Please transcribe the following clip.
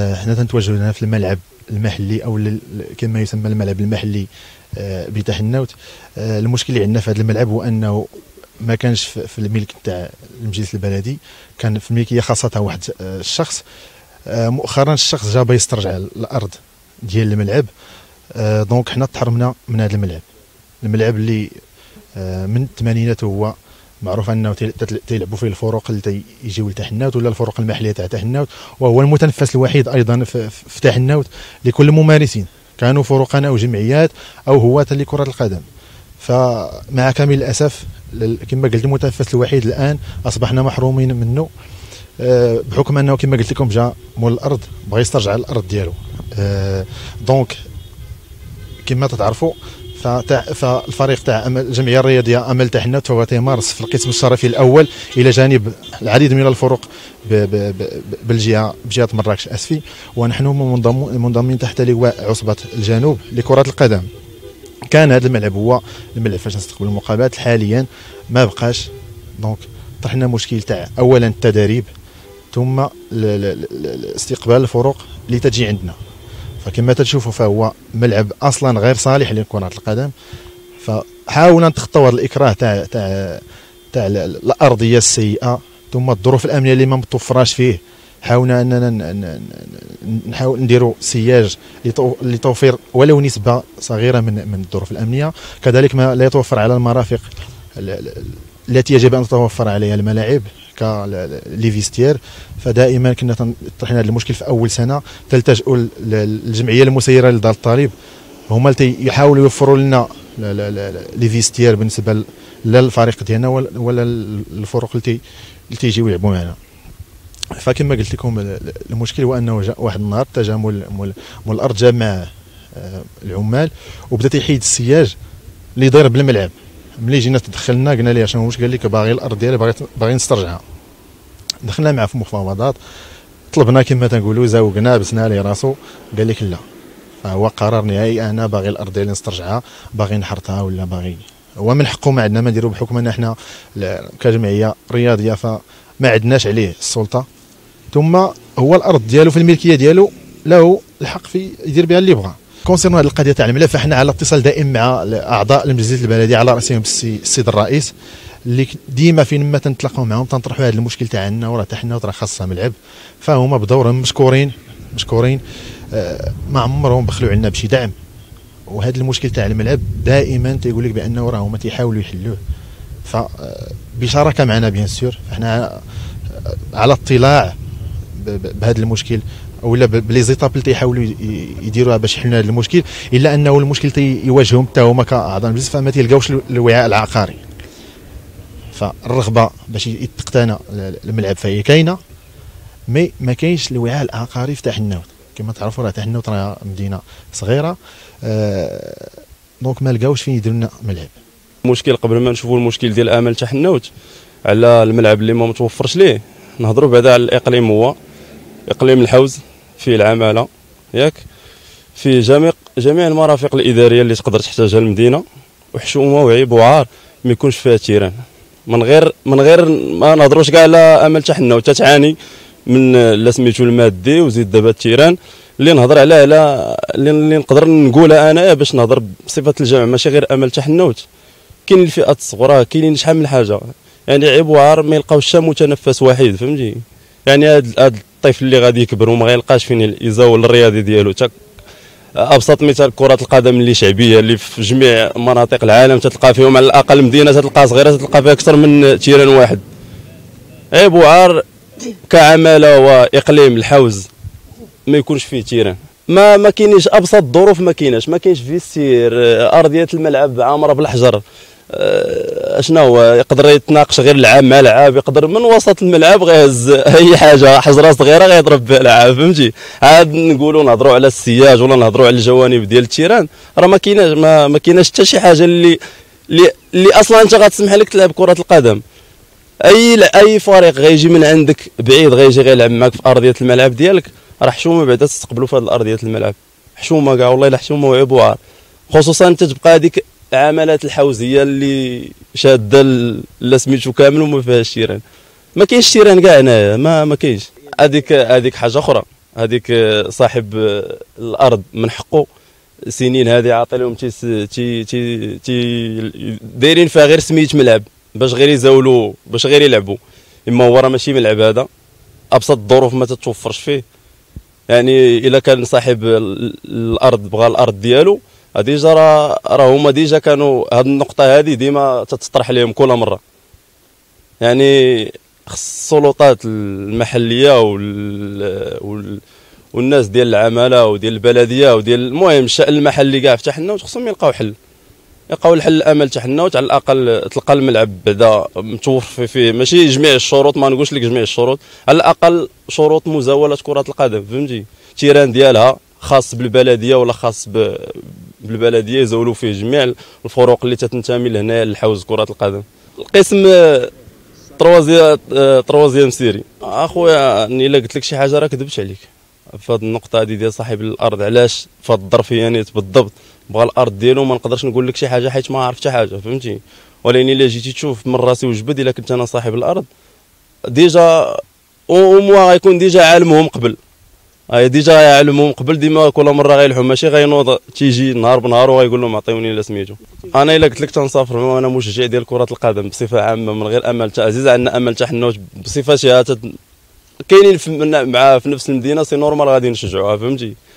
حنا تنتواجدوا هنا في الملعب المحلي او كما يسمى الملعب المحلي بتحنوت. المشكل اللي عندنا في هذا الملعب هو انه ما كانش في الملك تاع المجلس البلدي، كان في الملكيه خاصه واحد الشخص. مؤخرا الشخص جا يسترجع الارض ديال الملعب، دونك حنا تحرمنا من هذا الملعب اللي من الثمانينات هو معروف انه تيلعبوا فيه الفرق اللي تيجيو لتحناوت ولا الفرق المحليه تاع تحناوت، وهو المتنفس الوحيد ايضا في تحناوت لكل الممارسين، كانوا فرقا او جمعيات او هواة لكره القدم. فمع كامل الاسف كما قلت المتنفس الوحيد الان اصبحنا محرومين منه، بحكم انه كما قلت لكم جا مول الارض بغى يسترجع الارض ديالو. دونك كما تتعرفوا فالفريق تاع الجمعيه الرياضيه امل تحناوت فهو تيمارس في القسم الشرفي الاول الى جانب العديد من الفرق بجهه مراكش اسفي، ونحن منضمين تحت لواء عصبه الجنوب لكره القدم. كان هذا الملعب هو الملعب فاش نستقبل المقابلات، حاليا ما بقاش. دونك طرحنا مشكل تاع اولا التدريب، ثم استقبال الفرق اللي تجي عندنا. فكما تشوفوا فهو ملعب اصلا غير صالح لكرة القدم. فحاولنا نتخطوا هذا الاكراه تاع الارضيه السيئه، ثم الظروف الامنيه اللي ما متوفراش فيه. حاولنا اننا نحاول نديروا سياج لتوفير ولو نسبه صغيره من الظروف الامنيه، كذلك ما لا يتوفر على المرافق التي يجب ان تتوفر عليها الملاعب لي فيستير. فدائما كنا طرحنا هذا المشكل في اول سنه، تلتجئوا للجمعيه المسيره لدار الطالب، هما اللي يحاولوا يوفروا لنا لي فيستير بالنسبه للفريق ديالنا ولا الفرق اللي تيجيو يلعبوا معنا. فكما قلت لكم المشكل هو انه جاء واحد النهار جا مول الارض جا مع العمال وبدا تيحيد السياج اللي داير بالملعب. ملي جينا تدخلنا قلنا ليه شنو المشكل، قال لك باغي الارض ديالي باغي نسترجعها. دخلنا معاه في مفاوضات، طلبنا كما تنقولوا زوقنا بسنا ليه راسو، قال لك لا، فهو قرار نهائي، انا باغي الارض ديالي نسترجعها، باغي نحرثها ولا باغي. هو من حقه، ما عندنا ما نديرو، بحكم ان احنا كجمعيه رياضيه فما عندناش عليه السلطه. ثم هو الارض ديالو في الملكيه ديالو، له الحق في يدير بها اللي بغى. كونسيرن هذه القضيه تاع الملف، فاحنا على اتصال دائم مع اعضاء المجلس البلدي على راسهم السيد الرئيس، اللي ديما فين ما تنتلاقاو معهم تنطرحوا هذا المشكل تاعنا، وراه تحنا راه خاصها ملعب. فهما بدورهم مشكورين ما عمرهم بخلوا علينا بشي دعم. وهذا المشكل تاع الملعب دائما تيقول لك بانه راه هما تيحاولوا يحلوه، فبشراكه معنا بيان سور. فاحنا على اطلاع بهذا المشكل ولا بلي زيتاب اللي تيحاولوا يديروها باش يحلوا هذا المشكل، الا انه المشكل تيواجههم حتى هما كاعضاء المجلس، فما تيلقاوش الوعاء العقاري. فالرغبه باش يتقتنى الملعب فهي كاينه، مي ما كاينش الوعاء العقاري في تحناوت. كما تعرفوا راه تحناوت راه مدينه صغيره، دونك ما لقاوش فين يديروا لنا ملعب. المشكل قبل ما نشوفوا المشكل ديال امل تحناوت على الملعب اللي ما متوفرش ليه، نهضروا بعدا على الاقليم. هو اقليم الحوز فيه العماله ياك، فيه جميع المرافق الاداريه اللي تقدر تحتاجها المدينه، وحشومه وعيب وعار ما يكونش فيها تيران. من غير ما نهضروش كاع على امل تحناوت تتعاني من لا سميتو المادي، وزيد دابا التيران اللي نهضر على اللي نقدر نقولها انا باش نهضر بصفه الجمع، ماشي غير امل تحناوت. كاين الفئات الصغرى، كاينين شحال من حاجه، يعني عيب وعار ما يلقاوش متنفس واحد، فهمتي؟ يعني هذا الطفل اللي غادي يكبر وما غيلقاش فين يزاول الرياضي ديالو. ابسط مثال كره القدم اللي شعبيه اللي في جميع مناطق العالم تتلقى فيهم على الاقل مدينه تتلقى صغيره تتلقى فيها اكثر من تيران واحد. عيب وعار كعماله واقليم الحوز ما يكونش فيه تيران. ما كاينينش ابسط الظروف، ما كاينش فيستير، ارضيه الملعب عامره بالحجر. اشنا هو يقدر يتناقش غير لعاب مع لعاب، يقدر من وسط الملعب غيهز اي حاجه حجره صغيره غيضرب بها لعاب، فهمتي؟ عاد نقولوا نهضروا على السياج ولا نهضروا على الجوانب ديال التيران، راه ما كايناش حتى شي حاجه اللي اصلا انت غتسمح لك تلعب كره القدم. اي فريق غيجي من عندك بعيد غيجي غيلعب معك في ارضيه الملعب ديالك، راه حشومه بعدا تستقبلوا في هذه ارضيه الملعب، حشومه كاع والله الا حشومه وعيب وعار. خصوصا انت تبقى هذيك العملات الحوزيه اللي شاده لا سميتو كامل وما فيهاش تيران. ما كاينش تيران كاع هنايا، ما كاينش. هذيك حاجه اخرى. هذيك صاحب الارض من حقه سنين هذه عاطي لهم دايرين فيها غير سميت ملعب باش غير يزاولوا باش غير يلعبوا. اما هو راه ماشي ملعب، هذا ابسط الظروف ما تتوفرش فيه. يعني الا كان صاحب الارض بغى الارض ديالو ديجا راه هما ديجا كانوا هاد النقطه هذه ديما تتطرح لهم كل مره. يعني خص السلطات المحليه والناس ديال العماله وديال البلديه وديال المهم الشأن المحلي كاع في حنوت خصهم يلقاو حل، يلقاو الحل الامل تاع حنوت. على الاقل تلقى الملعب بعدا متوفر فيه ماشي جميع الشروط، ما نقولش لك جميع الشروط، على الاقل شروط مزاوله كره القدم، فهمتي؟ تيران ديالها خاص بالبلديه ولا خاص بالبلديه يزولوا فيه جميع الفروق اللي تنتمي لهنا لحوز كره القدم. القسم تروازيام سيري اخويا، الا قلت لك شي حاجه راه كذبت عليك في هذه النقطه هذه ديال صاحب الارض. علاش في هذه الظرفيانيت بالضبط بغى الارض ديالو؟ ما نقدرش نقول لك شي حاجه حيت ما عرفت حتى حاجه، فهمتي؟ ولكن الا جيتي تشوف من راسي وجبد، الا كنت انا صاحب الارض ديجا وموا غيكون ديجا عالمهم قبل، ديجا عالمهم قبل. ديما كل مره غيلحو ماشي غينوض تيجي نهار بنهار وغيقول لهم عطيوني لا سميتو. انا الا قلت لك تنسافر وانا مشجع ديال كره القدم بصفه عامه من غير امل تاع عزيز، عندنا امل تاع حنوت بصفتها كاينين في نفس المدينه، سي نورمال غادي نشجعوها، فهمتي؟